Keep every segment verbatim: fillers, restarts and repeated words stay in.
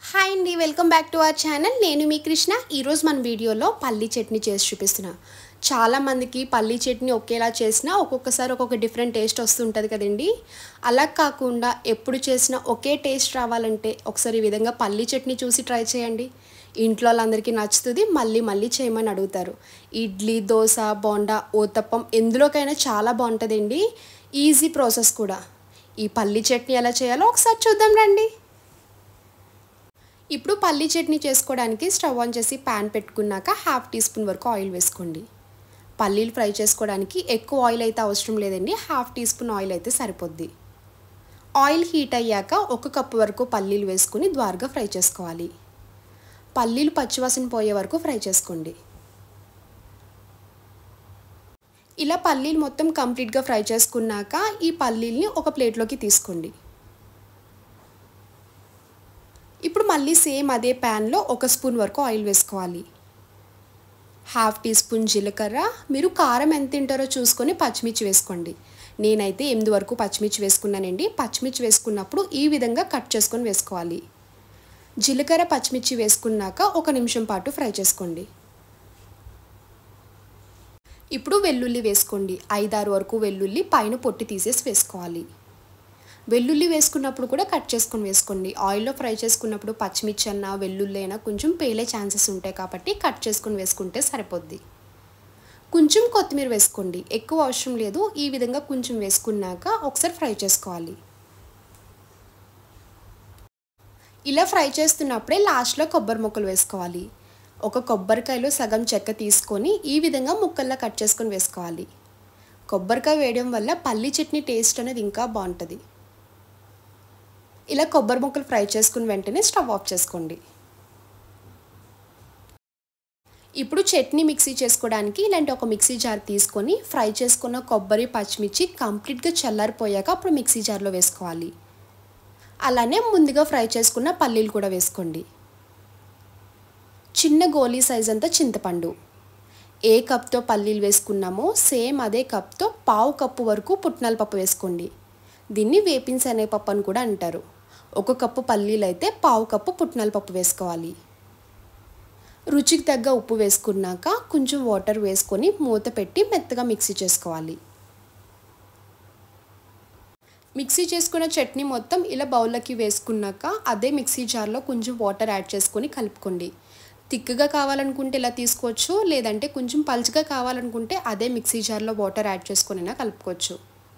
Hi అండి, welcome back to our channel. నేను మీ కృష్ణ. ఈరోజు మన వీడియోలో పల్లీ చట్నీ చేసి చూపిస్తున్నా. చాలామందికి పల్లీ చట్నీ ఒకేలా చేసినా ఒక్కొక్కసారి ఒక్కొక్క డిఫరెంట్ టేస్ట్ వస్తుంటుంది కదండి. అలా కాకుండా ఎప్పుడు చేసినా ఒకే టేస్ట్ రావాలంటే ఒకసారి ఈ విధంగా పల్లీ చట్నీ చూసి ట్రై చేయండి. ఇంట్లో వాళ్ళందరికీ నచ్చుతుంది, మళ్ళీ మళ్ళీ చేయమని అడుగుతారు. ఇడ్లీ, దోశ, బోండా, ఊతప్పం ఎందులోకైనా చాలా బాగుంటుందండి. ఈజీ ప్రాసెస్ కూడా. ఈ పల్లీ చట్నీ ఎలా చేయాలో ఒకసారి చూద్దాం రండి. ఇప్పుడు పల్లీ చట్నీ చేసుకోవడానికి స్టవ్ ఆన్ చేసి ప్యాన్ పెట్టుకున్నాక హాఫ్ టీ స్పూన్ వరకు ఆయిల్ వేసుకోండి. పల్లీలు ఫ్రై చేసుకోవడానికి ఎక్కువ ఆయిల్ అయితే అవసరం లేదండి, హాఫ్ టీ స్పూన్ ఆయిల్ అయితే సరిపోద్ది. ఆయిల్ హీట్ అయ్యాక ఒక కప్పు వరకు పల్లీలు వేసుకుని ద్వారగా ఫ్రై చేసుకోవాలి. పల్లీలు పచ్చివాసన పోయే వరకు ఫ్రై చేసుకోండి. ఇలా పల్లీలు మొత్తం కంప్లీట్గా ఫ్రై చేసుకున్నాక ఈ పల్లీల్ని ఒక ప్లేట్లోకి తీసుకోండి. ఇప్పుడు మళ్ళీ సేమ్ అదే ప్యాన్లో ఒక స్పూన్ వరకు ఆయిల్ వేసుకోవాలి. హాఫ్ టీ స్పూన్ జీలకర్ర, మీరు కారం ఎంత తింటారో చూసుకొని పచ్చిమిర్చి వేసుకోండి. నేనైతే ఎనిమిది వరకు పచ్చిమిర్చి వేసుకున్నానండి. పచ్చిమిర్చి వేసుకున్నప్పుడు ఈ విధంగా కట్ చేసుకొని వేసుకోవాలి. జీలకర్ర పచ్చిమిర్చి వేసుకున్నాక ఒక నిమిషం పాటు ఫ్రై చేసుకోండి. ఇప్పుడు వెల్లుల్లి వేసుకోండి. ఐదారు వరకు వెల్లుల్లి పైన పొట్టి తీసేసి వేసుకోవాలి. వెల్లుల్లి వేసుకున్నప్పుడు కూడా కట్ చేసుకొని వేసుకోండి. ఆయిల్లో ఫ్రై చేసుకున్నప్పుడు పచ్చిమిర్చి అన్న వెల్లుల్లి అయినా కొంచెం పేలే ఛాన్సెస్ ఉంటాయి కాబట్టి కట్ చేసుకొని వేసుకుంటే సరిపోద్ది. కొంచెం కొత్తిమీర వేసుకోండి, ఎక్కువ అవసరం లేదు. ఈ విధంగా కొంచెం వేసుకున్నాక ఒకసారి ఫ్రై చేసుకోవాలి. ఇలా ఫ్రై చేస్తున్నప్పుడే లాస్ట్లో కొబ్బరి ముక్కలు వేసుకోవాలి. ఒక కొబ్బరికాయలో సగం చెక్క తీసుకొని ఈ విధంగా ముక్కల్లా కట్ చేసుకొని వేసుకోవాలి. కొబ్బరికాయ వేయడం వల్ల పల్లీ చట్నీ టేస్ట్ అనేది ఇంకా బాగుంటుంది. ఇలా కొబ్బరి ముక్కలు ఫ్రై చేసుకుని వెంటనే స్టవ్ ఆఫ్ చేసుకోండి. ఇప్పుడు చట్నీ మిక్సీ చేసుకోవడానికి ఇలాంటి ఒక మిక్సీ జార్ తీసుకొని ఫ్రై చేసుకున్న కొబ్బరి, పచ్చిమిర్చి కంప్లీట్గా చల్లారిపోయాక అప్పుడు మిక్సీ జార్లో వేసుకోవాలి. అలానే ముందుగా ఫ్రై చేసుకున్న పల్లీలు కూడా వేసుకోండి. చిన్న గోలీ సైజ్ అంతా చింతపండు. ఏ కప్తో పల్లీలు వేసుకున్నామో సేమ్ అదే కప్తో పావు కప్పు వరకు పుట్నాల పప్పు వేసుకోండి. దీన్ని వేపిన శనగపప్పు అని కూడా అంటారు. ఒక కప్పు పల్లీలు అయితే పావు కప్పు పుట్నాల పప్పు వేసుకోవాలి. రుచికి తగ్గ ఉప్పు వేసుకున్నాక కొంచెం వాటర్ వేసుకొని మూత పెట్టి మెత్తగా మిక్సీ చేసుకోవాలి. మిక్సీ చేసుకున్న చట్నీ మొత్తం ఇలా బౌల్లోకి వేసుకున్నాక అదే మిక్సీ జార్లో కొంచెం వాటర్ యాడ్ చేసుకొని కలుపుకోండి. తిక్కుగా కావాలనుకుంటే ఇలా తీసుకోవచ్చు, లేదంటే కొంచెం పలుచగా కావాలనుకుంటే అదే మిక్సీ జార్లో వాటర్ యాడ్ చేసుకొని కలుపుకోవచ్చు.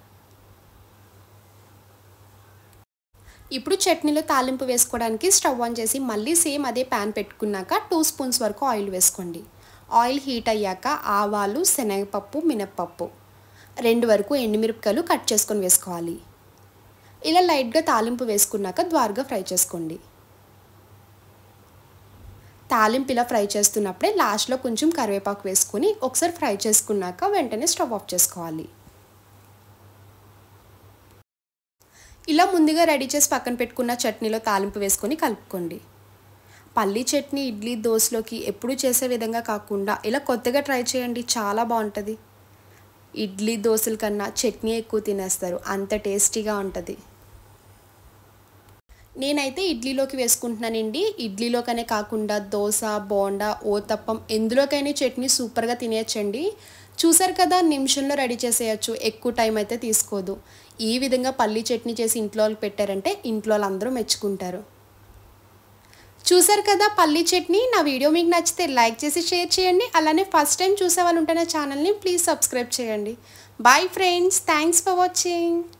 ఇప్పుడు చట్నీలో తాలింపు వేసుకోవడానికి స్టవ్ ఆన్ చేసి మళ్ళీ సేమ్ అదే ప్యాన్ పెట్టుకున్నాక టూ స్పూన్స్ వరకు ఆయిల్ వేసుకోండి. ఆయిల్ హీట్ అయ్యాక ఆవాలు, శనగపప్పు, మినప్పప్పు, రెండు వరకు ఎండుమిరపకాయలు కట్ చేసుకొని వేసుకోవాలి. ఇలా లైట్గా తాలింపు వేసుకున్నాక ద్వారగా ఫ్రై చేసుకోండి. తాలింపు ఇలా ఫ్రై చేస్తున్నప్పుడే లాస్ట్లో కొంచెం కరివేపాకు వేసుకొని ఒకసారి ఫ్రై చేసుకున్నాక వెంటనే స్టవ్ ఆఫ్ చేసుకోవాలి. ఇలా ముందుగా రెడీ చేసి పక్కన పెట్టుకున్న చట్నీలో తాలింపు వేసుకొని కలుపుకోండి. పల్లీ చట్నీ ఇడ్లీ, దోశలోకి ఎప్పుడు చేసే విధంగా కాకుండా ఇలా కొత్తగా ట్రై చేయండి, చాలా బాగుంటుంది. ఇడ్లీ, దోశల కన్నా చట్నీ ఎక్కువ తినేస్తారు, అంత టేస్టీగా ఉంటుంది. నేనైతే ఇడ్లీలోకి వేసుకుంటున్నానండి. ఇడ్లీలోకనే కాకుండా దోశ, బోండా, ఊతప్పం ఎందులోకైనా చట్నీ సూపర్గా తినేయచ్చండి. చూసారు కదా, నిమిషంలో రెడీ చేసేయచ్చు, ఎక్కువ టైం అయితే తీసుకోదు. ఈ విధంగా పల్లీ చట్నీ చేసి ఇంట్లో వాళ్ళకి పెట్టారంటే ఇంట్లో వాళ్ళందరూ మెచ్చుకుంటారు. చూసారు కదా పల్లీ చట్నీ. నా వీడియో మీకు నచ్చితే లైక్ చేసి షేర్ చేయండి. అలానే ఫస్ట్ టైం చూసే వాళ్ళు ఉంటే నా ఛానల్ని ప్లీజ్ సబ్స్క్రైబ్ చేయండి. Bye friends, thanks for watching.